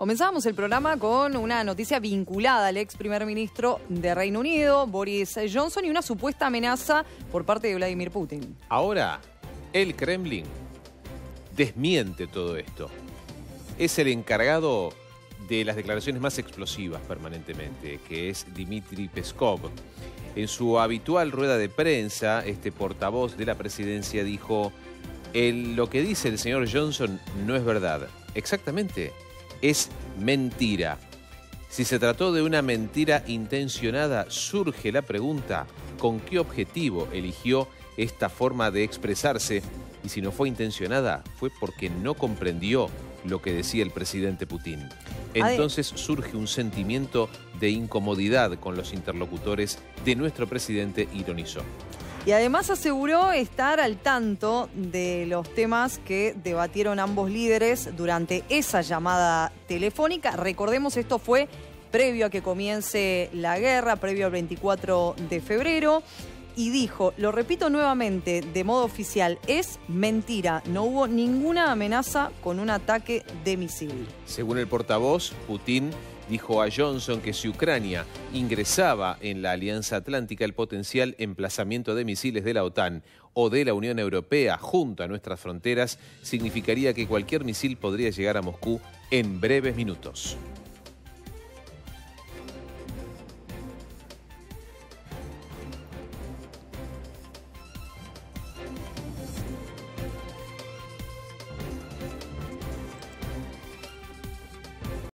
Comenzamos el programa con una noticia vinculada al ex primer ministro de Reino Unido, Boris Johnson, y una supuesta amenaza por parte de Vladimir Putin. Ahora, el Kremlin desmiente todo esto. Es el encargado de las declaraciones más explosivas permanentemente, que es Dmitry Peskov. En su habitual rueda de prensa, este portavoz de la presidencia dijo: lo que dice el señor Johnson no es verdad. Exactamente, es mentira. Si se trató de una mentira intencionada, surge la pregunta: ¿con qué objetivo eligió esta forma de expresarse? Y si no fue intencionada, fue porque no comprendió lo que decía el presidente Putin. Entonces surge un sentimiento de incomodidad con los interlocutores de nuestro presidente, ironizó. Y además aseguró estar al tanto de los temas que debatieron ambos líderes durante esa llamada telefónica. Recordemos, esto fue previo a que comience la guerra, previo al 24 de febrero. Y dijo, lo repito nuevamente de modo oficial, es mentira. No hubo ninguna amenaza con un ataque de misil. Según el portavoz, Putin dijo a Johnson que si Ucrania ingresaba en la Alianza Atlántica, el potencial emplazamiento de misiles de la OTAN o de la Unión Europea junto a nuestras fronteras significaría que cualquier misil podría llegar a Moscú en breves minutos.